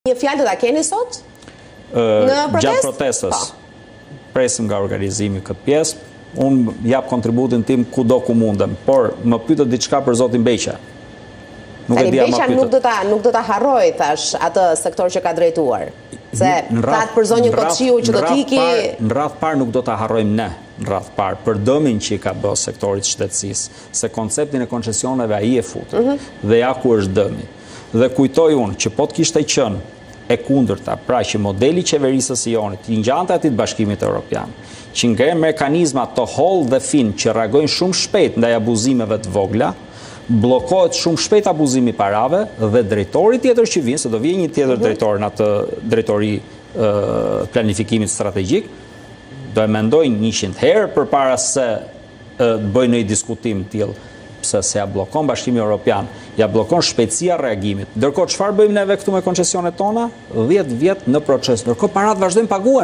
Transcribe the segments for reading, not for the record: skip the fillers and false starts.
Një fjalë do ta keni sot? Gjatë protestës, presim nga organizimi këtë pjesë, unë jap kontributin tim kudo ku mundem, por më pyetët diçka për zotin Beqa. Beqa nuk do ta harroj thash atë sektor që ka drejtuar. Se thatë për zonjën Koçiu që do t'iki... Në radh parë nuk do ta harrojmë ne, në radh parë, për dëmin që i ka bërë sektorit shtetësisë, se konceptin e koncesioneve ai e futur, dhe ja ku është dëmi. Dhe kujtoj unë që po të kishte qenë e kundërta, pra që modeli qeverisë së Sionit, i ngjante atit bashkimit evropian, që ngre mekanizma të holl dhe fin që reagojnë shumë shpejt ndaj abuzimeve të vogla, bllokohet shumë shpejt abuzimi parave dhe drejtori tjetër që vjen, se do vjen një tjetër drejtor në atë drejtori planifikimit strategjik, do e mendojnë 100 herë përpara se të bëjnë një diskutim të tillë. Pse se ja blokon Bashkimi Evropian, ja blokon shpejtësia reagimit. Ndërkohë çfarë bëjmë neve këtu me koncesionet tona? 10 vjet në proces. Ndërkohë parat vazhdojnë paguhen.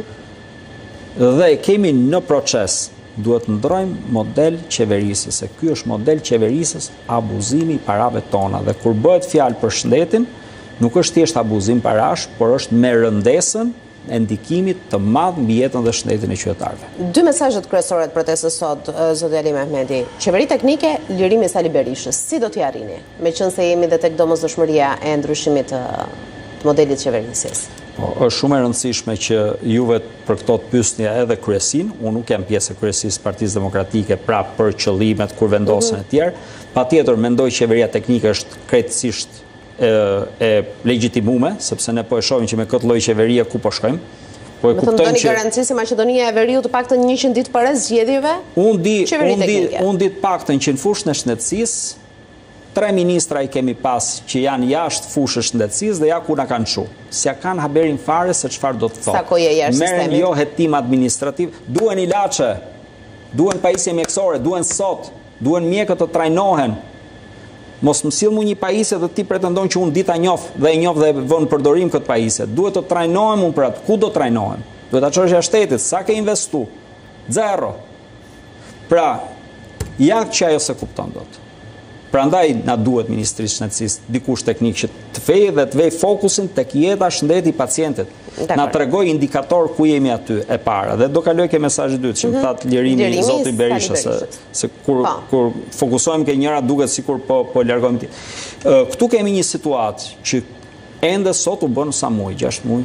Dhe kemi në proces, duhet ndrojmë model qeverisës, se ky është model qeverisës abuzimi i parave tona. Dhe kur bëhet fjalë për shëndetin, nuk është thjesht abuzim parash, por është me rëndesën e ndikimit të madh mbi jetën dhe shëndetin e qytetarëve. 2 mesazhet kryesore të protestës sot, zoti Ali Mehmeti. Qeveri teknike, lirimi i Sali Berishës. Si do t'i arrini? Meqense jemi dhe tek domosdoshmëria e ndryshimit të modelit qeverisjes. Është shumë e rëndësishme që juve për këto të pyesni edhe kryesin. Unë nuk jam pjesë e kryesisë Partisë Demokratike pra për qëllimet kur vendosen e tjerë. Patjetër mendoj qeveria teknike është krejtësisht e legjitimume, sepse ne po e shohim që me këtë lloj qeverie ku po shkojmë. Po e kuptojmë që garanci se Maqedonia e Veriut të paktën 100 ditë para zgjedhjeve. Unë di të paktën që në fushën e shëndetësisë 3 ministra i kemi pas që janë jashtë fushës shëndetësisë dhe ja ku na kanë çu. S'ja kanë haberin fare se çfarë do të thotë. Sa kohë jashtë sistemit. Merren jo hetim administrativ, duhen ilaçe, duhen pajisje mjekësore, duhen sot, duhen mjekët të trajnohen. Mos më sill mu një pajisje dhe ti pretendon që unë dita njoh dhe e njoh dhe vën përdorim këtë pajisje. Duhet të trajnohem unë për atë. Ku do trajnohem? Duhet ta çosh jashtë shtetit, sa ke investu? 0. Pra, ja që ajo se kupton dot. Prandaj na duhet Ministrisë Shëndetësisë dikush teknik që të vejë dhe të vejë fokusin tek jeta shëndeti i pacientit. Na tregoj indikator ku jemi aty e para. Dhe do kaloj ke mesazhi i dytë që më thatë lirimi i zotit Berishës, se kur fokusohem ke njëra duket sikur po largohemi ti. Këtu kemi një situatë që ende sot u bën sa muaj, 6 muaj.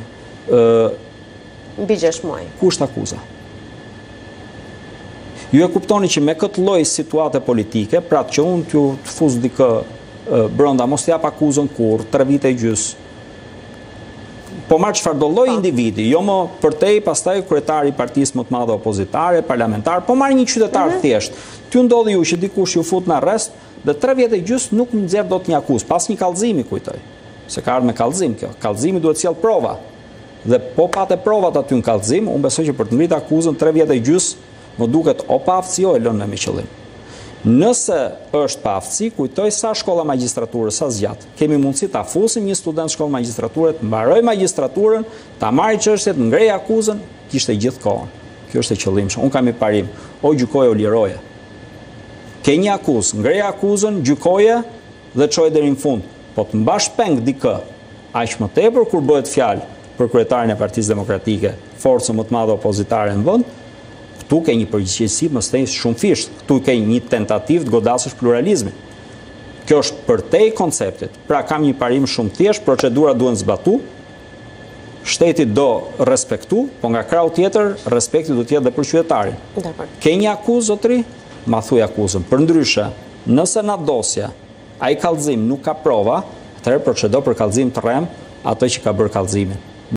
Mbi 6 muaj. Ku është akuza? Ju e kuptoni që me këtë lloj situate politike, pra që unë t'ju të fuz dikë brenda, mos t'jap akuzën kur, 3 vite e gjys. Po marr çfarë do lloj individi, jo më përtej pastaj kryetari i partisë më të madhe opozitare, parlamentar, po marr një qytetar thjesht. T'ju ndodhi ju që dikush ju fut në arrest dhe 3 vjet e gjys nuk nxjerr dot një akuzë, pas një kallëzimi kujtoj. Se ka ardhur me kallëzim kjo. Kallëzimi duhet sjell prova. Dhe po patë provat aty në kallëzim, unë besoj që për të ngritur akuzën 3 vjet e gjys më duket o pa aftësi o e lënë me qëllim. Nëse është pa aftësi, kujtoj sa shkolla magjistraturës, sa zgjat. Kemi mundësi ta fusim një student shkollë magjistrature, të mbaroj magjistraturën, ta marrë çështjet, ngrej akuzën, kishte gjithë kohën. Kjo është e qëllimshme. Unë kam i parim, o gjykoje o liroje. Ke një akuzë, ngrej akuzën, gjykoje dhe çoje deri në fund. Po të mbash peng dikë, aq më tepër kur bëhet fjalë për kryetarin e Partisë Demokratike, forcën më të madhe opozitare në vend, këtu ke një përgjegjësi më së shumë fisht. Këtu ke një tentativë të godasësh pluralizmin. Kjo është përtej konceptit. Pra kam një parim shumë thjesht, procedura duhen zbatu, shteti do respektu, po nga krau tjetër, respekti do të jetë dhe për qytetarin. Ke një akuzë, zotri? Ma thuj akuzën. Përndryshe, nëse na dosja ai kallëzim nuk ka prova, atëherë procedo për kallëzim të rrem ato që ka bërë kallëzimin.